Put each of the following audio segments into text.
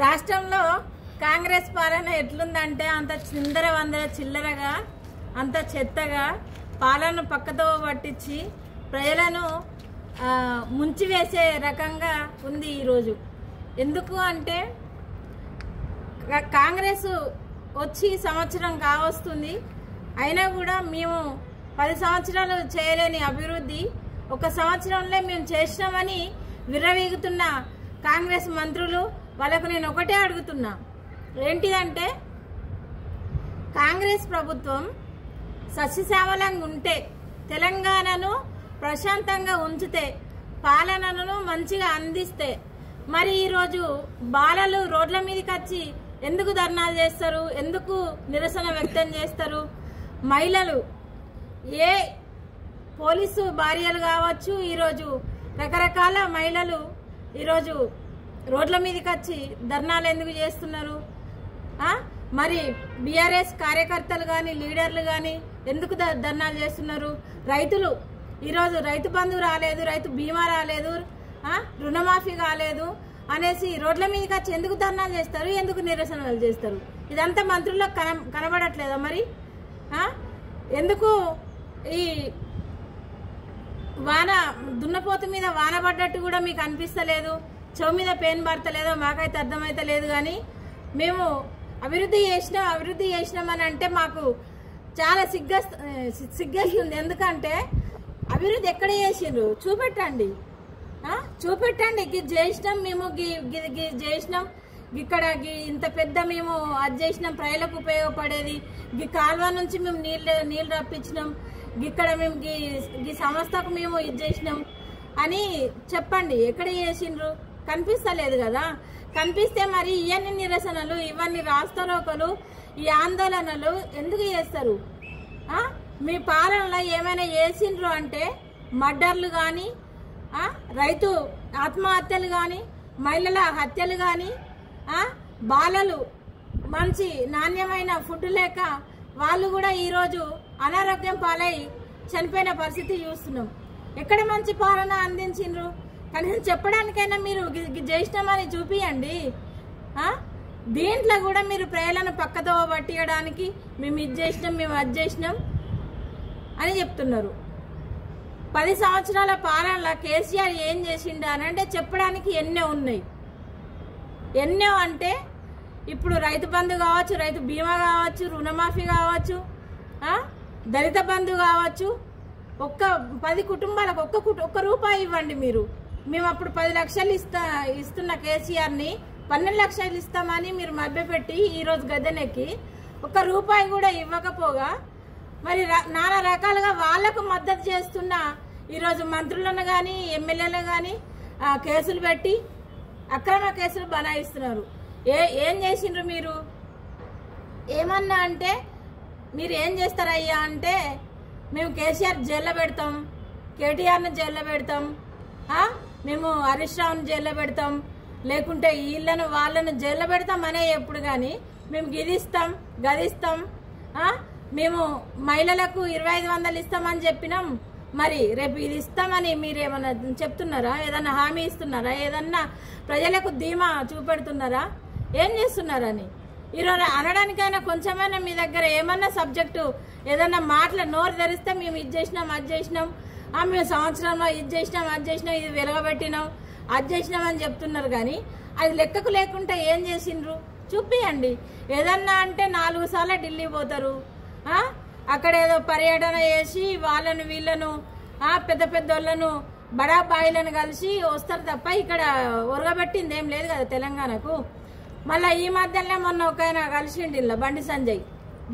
రాష్ట్రంలో కాంగ్రెస్ పాలన ఎట్లుందంటే అంత చిందర వందర చిల్లరగా అంత చెత్తగా పాలన పక్కతో పట్టించి ప్రజలను ముంచివేసే రకంగా ఉంది ఈరోజు. ఎందుకు అంటే కాంగ్రెస్ వచ్చి సంవత్సరం కావస్తుంది, అయినా కూడా మేము 10 సంవత్సరాలు చేయలేని అభివృద్ధి ఒక సంవత్సరంలో మేము చేసినామని విర్రవీగుతున్న కాంగ్రెస్ మంత్రులు వాళ్ళకు నేను ఒకటే అడుగుతున్నా, ఏంటిదంటే కాంగ్రెస్ ప్రభుత్వం సస్యశ్యామలంగా ఉంటే, తెలంగాణను ప్రశాంతంగా ఉంచితే, పాలనను మంచిగా అందిస్తే, మరి ఈరోజు బాలలు రోడ్ల మీదకి వచ్చి ఎందుకు ధర్నాలు చేస్తారు, ఎందుకు నిరసన వ్యక్తం చేస్తారు? మహిళలు, ఏ పోలీసు భార్యలు కావచ్చు, ఈరోజు రకరకాల మహిళలు ఈరోజు రోడ్ల మీదకి వచ్చి ధర్నాలు ఎందుకు చేస్తున్నారు? మరి బీఆర్ఎస్ కార్యకర్తలు కానీ లీడర్లు కానీ ఎందుకు ధర్నాలు చేస్తున్నారు? రైతులు ఈరోజు రైతు బంధు రాలేదు, రైతు బీమా రాలేదు, రుణమాఫీ కాలేదు అనేసి రోడ్ల మీదకి వచ్చి ఎందుకు ధర్నాలు చేస్తారు, ఎందుకు నిరసనలు చేస్తారు? ఇదంతా మంత్రులకు కనబడట్లేదా? మరి ఎందుకు ఈ వాన దున్నపోతు మీద వాన పడ్డట్టు కూడా మీకు అనిపిస్తలేదు? చెవు మీద పెయిన్ పడతలేదో మాకైతే అర్థమైతే లేదు. కానీ మేము అభివృద్ధి చేసినామని అంటే మాకు చాలా సిగ్గేస్తుంది. ఎందుకంటే అభివృద్ధి ఎక్కడ చేసిండ్రు చూపెట్టండి, చూపెట్టండి. గి చేసినాం మేము, గి చేసినాం, ఇక్కడ ఇంత పెద్ద మేము అది చేసినాం, ప్రజలకు ఉపయోగపడేది, ఈ కాలువ నుంచి మేము నీళ్ళు రప్పించినాం, ఇక్కడ మేము ఈ సంస్థకు మేము ఇది చేసినాం అని చెప్పండి. ఎక్కడ చేసిండ్రు? కనిపిస్తలేదు కదా. కనిపిస్తే మరి ఇవన్నీ నిరసనలు, ఇవన్నీ రాస్తారోకలు, ఈ ఆందోళనలు ఎందుకు చేస్తారు? మీ పాలనలో ఏమైనా చేసిండ్రు అంటే మర్డర్లు కానీ, రైతు ఆత్మహత్యలు కానీ, మహిళల హత్యలు కానీ, బాలలు మంచి నాణ్యమైన ఫుడ్ లేక వాళ్ళు కూడా ఈరోజు అనారోగ్యం పాలై చనిపోయిన పరిస్థితి చూస్తున్నాం. ఎక్కడ మంచి పాలన అందించిండ్రు? కనీసం చెప్పడానికైనా మీరు చేసినామని చూపియండి. దీంట్లో కూడా మీరు ప్రజలను పక్కతో పట్టియడానికి మేము ఇది చేసినాం, మేము అది చేసినాం అని చెప్తున్నారు. 10 సంవత్సరాల పాలనలో కేసీఆర్ ఏం చేసిండు అని అంటే చెప్పడానికి ఎన్నో ఉన్నాయి. ఎన్నో అంటే ఇప్పుడు రైతు బంధు కావచ్చు, రైతు బీమా కావచ్చు, రుణమాఫీ కావచ్చు, దళిత బంధు కావచ్చు. 10 కుటుంబాలకు ఒక్క రూపాయి ఇవ్వండి మీరు. మేము అప్పుడు 10 లక్షలు ఇస్తున్న కేసీఆర్ని 12 లక్షలు ఇస్తామని మీరు మభ్యపెట్టి ఈరోజు గద్దెనెక్కి 1 రూపాయి కూడా ఇవ్వకపోగా మరి నానా రకాలుగా వాళ్లకు మద్దతు చేస్తున్న ఈరోజు మంత్రులను కానీ ఎమ్మెల్యేలను కానీ కేసులు పెట్టి అక్రమ కేసులు బనాయిస్తున్నారు. ఏం చేసిండ్రు మీరు? ఏమన్నా అంటే మీరు ఏం చేస్తారయ్యా అంటే మేము కేసీఆర్ జైల్లో పెడతాం, కేటీఆర్ను జైల్లో పెడతాం, మేము హరీష్ రావును జైల్లో పెడతాం, లేకుంటే వీళ్ళను వాళ్ళను జైల్లో పెడతాం అనే ఎప్పుడు కానీ మేము గిదిస్తాం గదిస్తాం, మేము మహిళలకు 2500 ఇస్తామని చెప్పినాం, మరి రేపు ఇది ఇస్తామని మీరు ఏమన్నా చెప్తున్నారా? ఏదన్నా హామీ ఇస్తున్నారా? ఏదన్నా ప్రజలకు ధీమా చూపెడుతున్నారా? ఏం చేస్తున్నారని ఈరోజు అనడానికైనా కొంచెమైనా మీ దగ్గర ఏమన్నా సబ్జెక్టు ఏదన్నా మాటలు నోరు తెరిస్తే మేము ఇది చేసినాం అది చేసినాం, మేము సంవత్సరంలో ఇది చేసినాం అది చేసినాం, ఇది వెలగబెట్టినాం అది చేసినాం అని చెప్తున్నారు. కానీ అది లెక్కకు లేకుంటే ఏం చేసిండ్రు చూపియండి. ఏదన్నా అంటే 4 సార్లు ఢిల్లీ పోతారు, అక్కడ ఏదో పర్యటన చేసి వాళ్ళను వీళ్ళను పెద్ద పెద్దోళ్ళను బడా బాయిలను కలిసి వస్తారు తప్ప ఇక్కడ ఒరగబెట్టింది ఏం లేదు కదా తెలంగాణకు. మళ్ళీ ఈ మధ్యలో మొన్న ఒక ఆయన కలిసిండి ఇలా బండి సంజయ్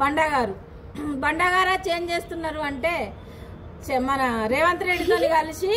బండగారా చేంజ్ చేస్తున్నారు అంటే మన రేవంత్ రెడ్డితో కలిసి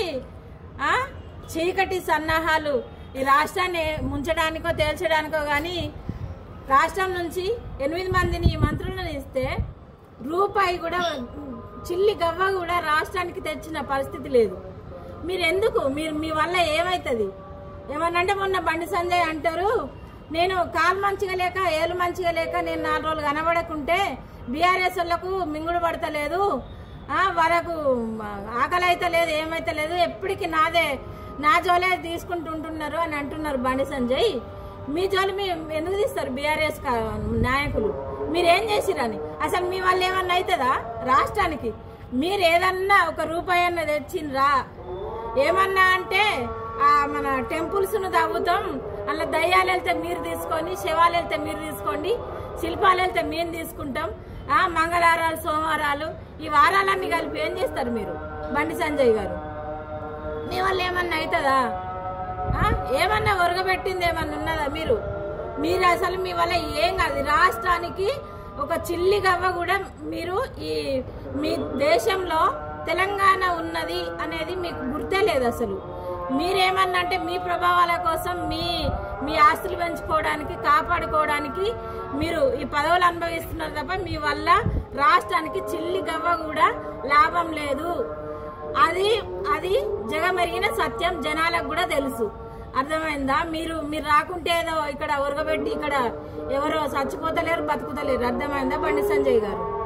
చీకటి సన్నాహాలు ఈ రాష్ట్రాన్ని ముంచడానికో తేల్చడానికో కానీ రాష్ట్రం నుంచి 8 మందిని మంత్రులను ఇస్తే రూపాయి కూడా చిల్లి గవ్వ కూడా రాష్ట్రానికి తెచ్చిన పరిస్థితి లేదు. మీరు ఎందుకు మీ వల్ల ఏమవుతుంది? ఏమనంటే మొన్న బండి సంజయ్ అంటారు, నేను కాలు మంచిగా లేక ఏలు మంచిగా లేక నేను 4 రోజులు కనబడకుంటే బీఆర్ఎస్ వాళ్ళకు మింగుడు పడతలేదు, వాళ్ళకు ఆకలి అయితే లేదు, ఏమైతే లేదు, ఎప్పటికీ నా జోలే తీసుకుంటుంటున్నారు అని అంటున్నారు బండి సంజయ్. మీ జోలు మీ ఎందుకు తీస్తారు బీఆర్ఎస్ నాయకులు? మీరేం చేసిరని? అసలు మీ వల్ల ఏమన్నా అవుతుందా రాష్ట్రానికి? మీరు ఏదన్నా ఒక రూపాయి అన్న తెచ్చిండ్రా? ఏమన్నా అంటే మన టెంపుల్స్ ను తవ్వుతాం, అలా దయ్యాలు వెళ్తే మీరు తీసుకొని, శవాలు వెళ్తే మీరు తీసుకోండి, శిల్పాలు వెళ్తే మేము తీసుకుంటాం, మంగళవారాలు సోమవారాలు ఈ వారాలన్నీ కలిపి ఏం చేస్తారు మీరు? బండి సంజయ్ గారు మీ వల్ల ఏమన్నా అవుతుందా? ఏమన్నా ఒరగబెట్టింది ఏమన్నా ఉన్నదా? మీరు అసలు మీ వల్ల ఏం కాదు. రాష్ట్రానికి ఒక చిల్లి గవ్వ కూడా మీరు మీ దేశంలో తెలంగాణ ఉన్నది అనేది మీకు గుర్తే లేదు అసలు. మీరేమన్నా అంటే మీ ప్రభావాల కోసం మీ ఆస్తులు పెంచుకోవడానికి, కాపాడుకోవడానికి మీరు ఈ పదవులు అనుభవిస్తున్నారు తప్ప మీ వల్ల రాష్ట్రానికి చిల్లి గవ్వ కూడా లాభం లేదు. అది జగమెరిగిన సత్యం, జనాలకు కూడా తెలుసు. అర్థమైందా? మీరు రాకుంటే ఏదో ఇక్కడ ఉరగబెట్టి ఇక్కడ ఎవరో చచ్చిపోతలేరు, బతుకుతలేరు. అర్థమైందా బండి సంజయ్ గారు?